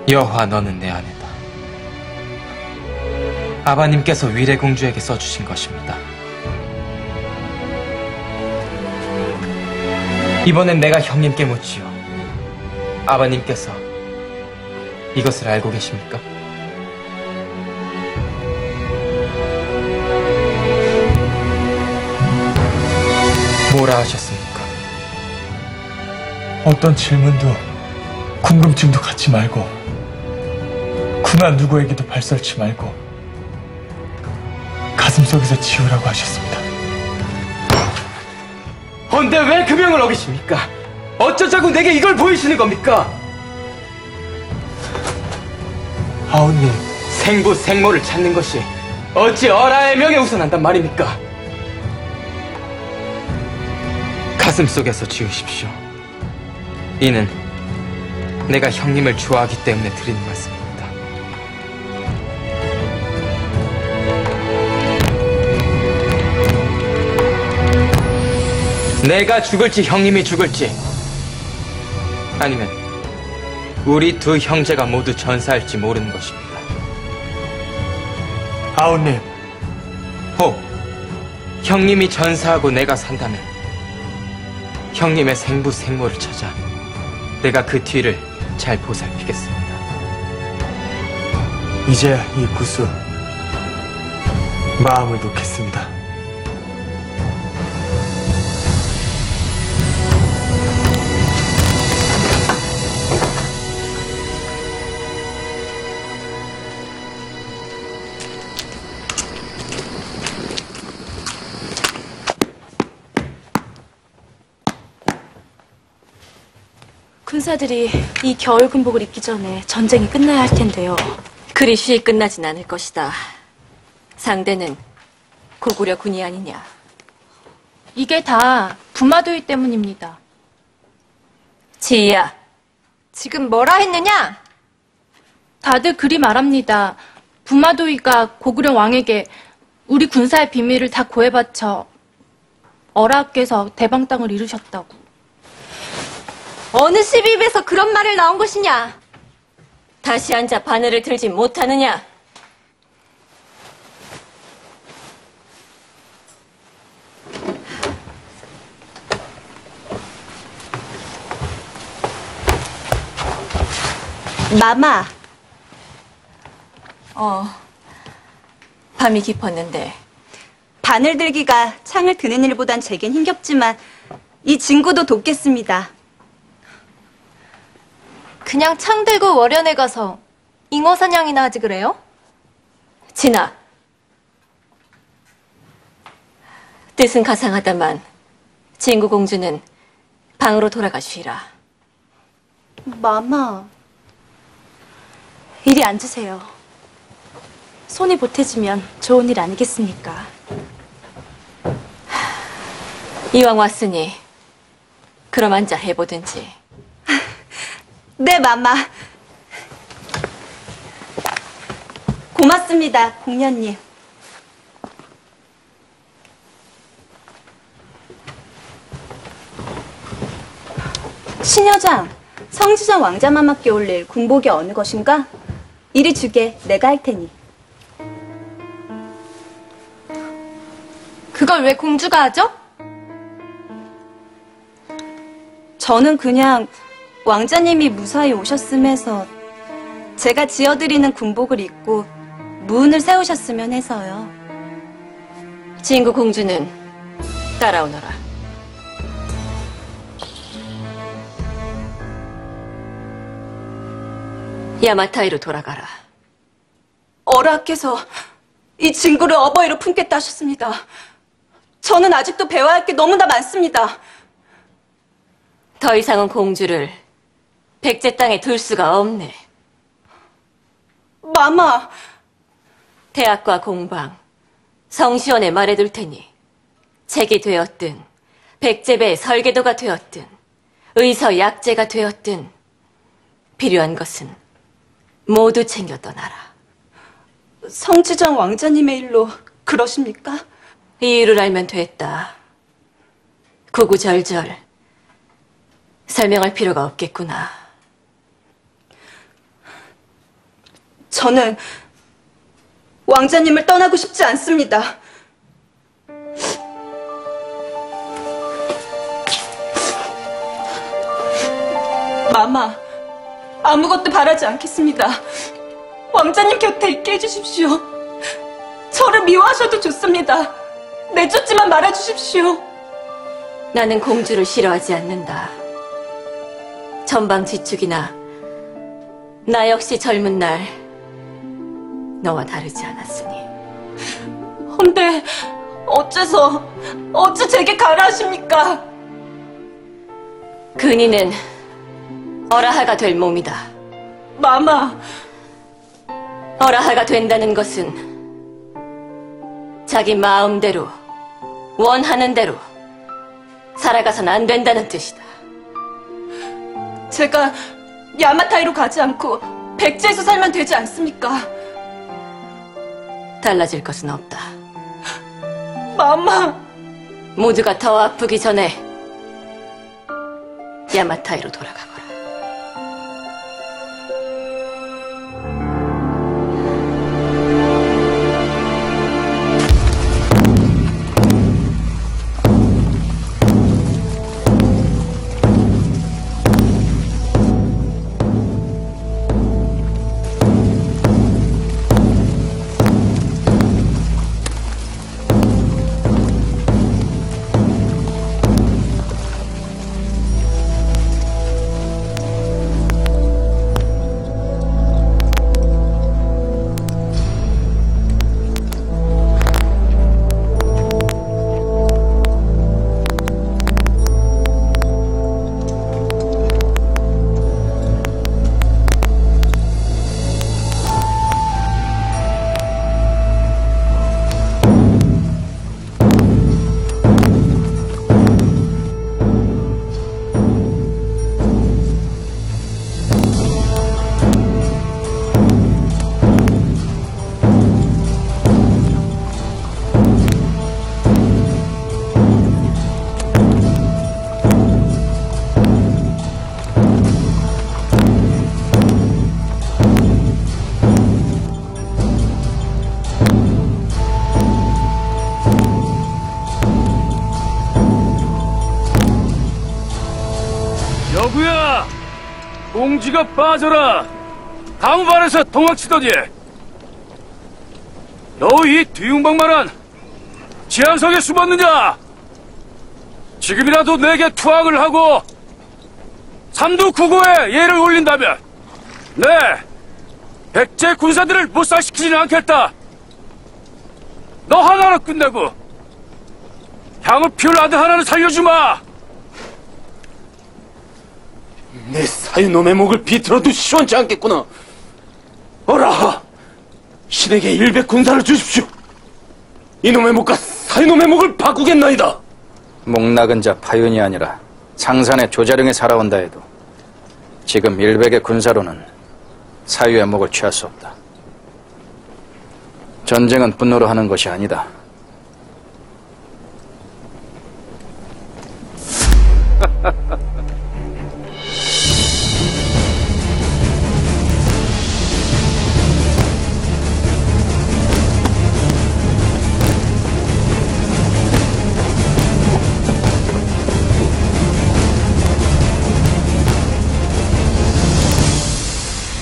여화, 너는 내 아내다. 아바님께서 위례공주에게 써주신 것입니다. 이번엔 내가 형님께 묻지요. 아바님께서 이것을 알고 계십니까? 뭐라 하셨습니까? 어떤 질문도 궁금증도 갖지 말고 군한 누구에게도 발설치 말고 가슴속에서 지우라고 하셨습니다. 헌데 왜 그 명을 어기십니까? 어쩌자고 내게 이걸 보이시는 겁니까? 아우님, 생부 생모를 찾는 것이 어찌 어라의 명에 우선한단 말입니까? 가슴속에서 지우십시오. 이는 내가 형님을 좋아하기 때문에 드리는 말씀입니다. 내가 죽을지 형님이 죽을지, 아니면 우리 두 형제가 모두 전사할지 모르는 것입니다. 아우님, 혹 형님이 전사하고 내가 산다면 형님의 생부 생모를 찾아 내가 그 뒤를 잘 보살피겠습니다. 이제야 이 구수 마음을 놓겠습니다. 군사들이 이 겨울 군복을 입기 전에 전쟁이 끝나야 할 텐데요. 그리 쉬이 끝나진 않을 것이다. 상대는 고구려 군이 아니냐. 이게 다 부마도이 때문입니다. 지희야, 지금 뭐라 했느냐? 다들 그리 말합니다. 부마도이가 고구려 왕에게 우리 군사의 비밀을 다 고해바쳐 어라께서 대방 땅을 이루셨다고. 어느 시비입에서 그런 말을 나온 것이냐? 다시 앉아 바늘을 들지 못하느냐? 마마. 밤이 깊었는데. 바늘 들기가 창을 드는 일보단 제겐 힘겹지만 이 진구도 돕겠습니다. 그냥 창 들고 월연에 가서 잉어 사냥이나 하지 그래요? 진아. 뜻은 가상하다만 진구 공주는 방으로 돌아가 쉬라. 마마. 이리 앉으세요. 손이 보태지면 좋은 일 아니겠습니까? 이왕 왔으니 그럼 앉아 해보든지. 네, 마마. 고맙습니다, 공녀님. 신여장, 성지전 왕자마마께 올릴 군복이 어느 것인가? 이리 주게 내가 할 테니. 그걸 왜 공주가 하죠? 저는 그냥 왕자님이 무사히 오셨음해서 제가 지어드리는 군복을 입고 무운을 세우셨으면 해서요. 진구 공주는 따라오너라. 야마타이로 돌아가라. 어라께서 이 진구를 어버이로 품겠다 하셨습니다. 저는 아직도 배워야 할 게 너무나 많습니다. 더 이상은 공주를 백제 땅에 둘 수가 없네. 마마. 대학과 공방, 성시원에 말해둘 테니 책이 되었든 백제배의 설계도가 되었든 의서 약재가 되었든 필요한 것은 모두 챙겨 떠나라. 성지전 왕자님의 일로 그러십니까? 이유를 알면 됐다. 구구절절 설명할 필요가 없겠구나. 저는 왕자님을 떠나고 싶지 않습니다. 마마, 아무것도 바라지 않겠습니다. 왕자님 곁에 있게 해주십시오. 저를 미워하셔도 좋습니다. 내쫓지만 말아주십시오. 나는 공주를 싫어하지 않는다. 전방지축이나 나 역시 젊은 날 너와 다르지 않았으니. 헌데 어째 제게 가라 하십니까? 근위는 어라하가 될 몸이다. 마마, 어라하가 된다는 것은 자기 마음대로 원하는 대로 살아가선 안 된다는 뜻이다. 제가 야마타이로 가지 않고 백제에서 살면 되지 않습니까? 달라질 것은 없다. 마마, 모두가 더 아프기 전에 야마타이로 돌아가거라. 여구야! 공지가 빠져라! 강반에서 도망치더니 너 이 뒤웅방만한 지한성에 숨었느냐? 지금이라도 내게 투항을 하고 삼두구고에 예를 올린다면 네! 백제 군사들을 못살시키지는 않겠다! 너 하나로 끝내고 향을 피울 아들 하나는 살려주마! 내 사유놈의 목을 비틀어도 시원치 않겠구나. 어라! 신에게 일백 군사를 주십시오. 이놈의 목과 사유놈의 목을 바꾸겠나이다. 목낙은 자 파윤이 아니라 상산의 조자룡에 살아온다 해도 지금 일백의 군사로는 사유의 목을 취할 수 없다. 전쟁은 분노로 하는 것이 아니다.